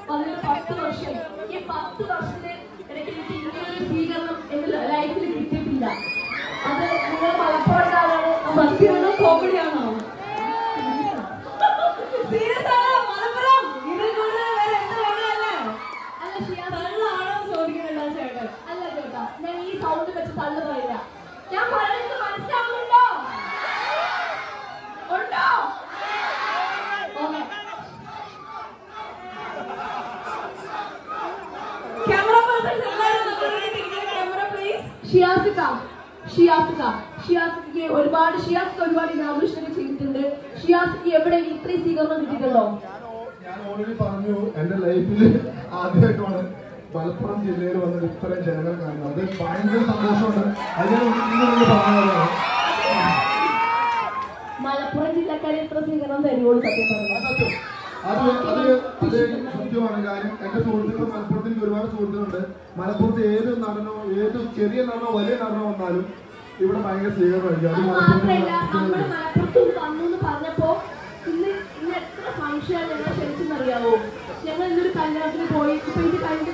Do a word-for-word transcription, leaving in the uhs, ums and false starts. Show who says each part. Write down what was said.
Speaker 1: വന്നിട്ട് പത്ത് വർഷം. ഈ പത്ത് വർഷത്തിന് ഇടയ്ക്ക് എനിക്ക് ഇങ്ങനൊരു സ്വീകരണം എന്റെ ലൈഫിൽ കിട്ടിയിട്ടില്ല. അത് നിങ്ങൾ മലപ്പുറക്കാരാണ്. സത്യമാണോ കോമഡിയാണോ? സീരിയസ് ആണോ? മലപ്പുറം ഇതിൽ കൂടുതൽ വേറെ എന്താ വേണമല്ലേ? അല്ല തള്ളാണോ ചോദിക്കുന്നുണ്ടോ ചേട്ടൻ? അല്ല ചേട്ടാ, ഞാൻ ഈ സൗണ്ട് വെച്ച് തള്ളു പറയില്ല. ഞാൻ പറയുന്നത് മനസ്സിലാവുന്നുണ്ടോ? ഉണ്ടോ? Camera person camera please. ഷിയാസിക ഷിയാസിക ഷിയാസിക്ക് ഒരുപാട് ഷിയാസിക്ക് ഒരുപാട് ഇനാഗുറേഷനൊക്കെ ചെയ്തിട്ടുണ്ട്. ഷിയാസിക്ക് എവിടെ ഇത്രയും സ്വീകരണം കിട്ടിയിട്ടുണ്ടോ?
Speaker 2: ഞാൻ ഓൾറെഡി പറഞ്ഞു, എന്റെ ലൈഫിൽ ആദ്യമായിട്ടാണ് മലപ്പുറം ജില്ലയിൽ വന്നത് ഇത്രയും ജനങ്ങൾ കാണുന്നത്. അത് ഭയങ്കര സന്തോഷമുണ്ട്. അതിനെ പറഞ്ഞതാണ്
Speaker 1: മലപ്പുറം ജില്ലക്കാരെ ഇത്ര സ്വീകരണം തരുവുള്ളൂ. സത്യം പറഞ്ഞു
Speaker 2: അത് അത് അത് സത്യമാണ്. കാര്യം എന്റെ സുഹൃത്തുക്കൾ മലപ്പുറത്തേക്ക് ഒരുപാട് സുഹൃത്തുക്കളുണ്ട്. മലപ്പുറത്ത് ഏത് നടനോ ഏത് ചെറിയ നടനോ വലിയ നടനോ വന്നാലും ഇവിടെ ഭയങ്കര സ്വീകരണമായിരിക്കും. അത്
Speaker 1: മലപ്പുറത്ത് വന്നു എന്ന് പറഞ്ഞപ്പോ ഇന്ന് ഇന്ന് എത്ര ഫംഗ്ഷൻ ഞങ്ങൾ ക്ഷണിച്ചെന്നറിയാവോ? ഞങ്ങൾ ഇന്നൊരു കല്യാണത്തിന് പോയി. ഇപ്പൊ ഇത് കഴിഞ്ഞ